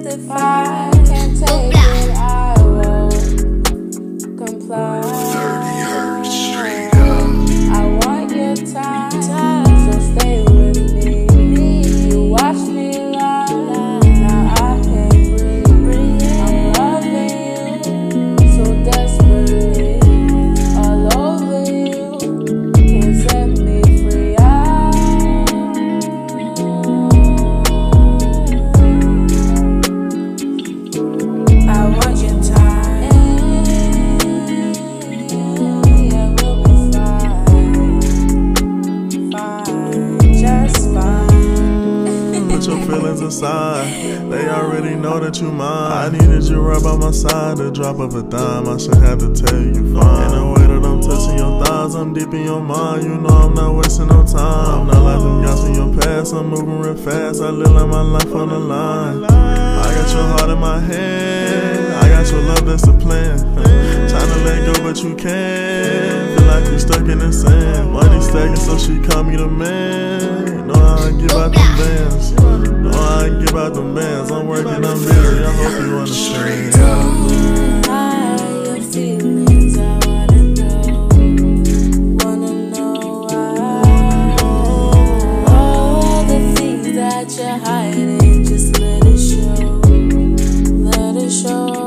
if I can't take it, I won't comply. 30 hertz straight up. I want your time, so stay with me. You watch me lie, now I can't breathe. I'm loving you so desperately, all over you, can't set me free. I want your time, yeah, we'll be fine, just fine. Put your feelings aside, they already know that you mine. I needed you right by my side, the drop of a dime, I should have to tell you fine. In the way that I'm touching your thighs, I'm deep in your mind, you know I'm not wasting no time. I'm not like them guys in your past, I'm moving real fast, I live like my life on the line. I got your heart in my hand, I got your love, that's the plan. Trying to let go but you can't, feel like you stuck in the sand. Money stacking so she call me the man. Know how I give out them bands, know how I give out them bands. I'm working, I'm busy, I hope you understand. Straight up. How your feelings, I wanna know why. All the things that you're hiding, just let it show, let it show.